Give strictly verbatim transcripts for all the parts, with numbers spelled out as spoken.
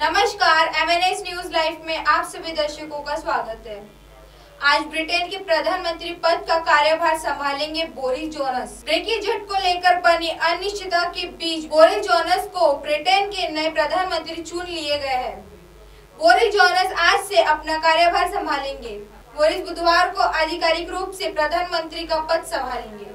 नमस्कार, M N S news live में आप सभी दर्शकों का स्वागत है। आज ब्रिटेन के प्रधानमंत्री पद का कार्यभार संभालेंगे बोरिस जॉनसन। ब्रेक्जिट को लेकर बनी अनिश्चितता के बीच बोरिस जॉनसन को ब्रिटेन के नए प्रधानमंत्री चुन लिए गए हैं। बोरिस जॉनसन आज से अपना कार्यभार संभालेंगे। बोरिस बुधवार को आधिकारिक रूप से प्रधानमंत्री का पद संभालेंगे।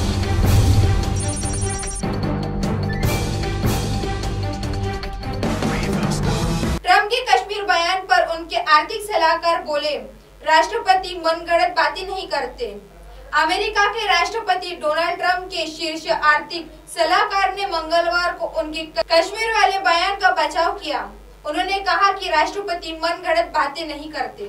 ट्रंप के कश्मीर बयान पर उनके आर्थिक सलाहकार बोले, राष्ट्रपति मनगढ़ंत बातें नहीं करते। अमेरिका के राष्ट्रपति डोनाल्ड ट्रंप के शीर्ष आर्थिक सलाहकार ने मंगलवार को उनके कश्मीर वाले बयान का बचाव किया। उन्होंने कहा कि राष्ट्रपति मनगढ़ंत बातें नहीं करते।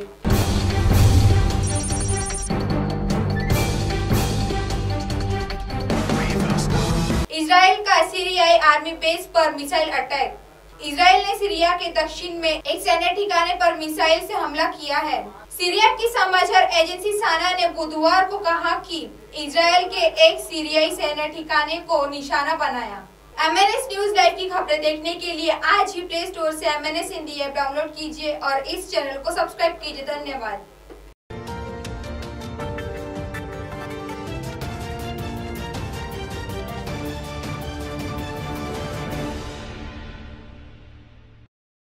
इजराइल का सीरियाई आर्मी बेस पर मिसाइल अटैक। इजराइल ने सीरिया के दक्षिण में एक सैन्य ठिकाने पर मिसाइल से हमला किया है। सीरिया की समाचार एजेंसी साना ने बुधवार को कहा कि इजराइल के एक सीरियाई सैन्य ठिकाने को निशाना बनाया। M N S news live की खबरें देखने के लिए आज ही प्ले स्टोर से M N S Hindi app download कीजिए और इस चैनल को सब्सक्राइब कीजिए। धन्यवाद।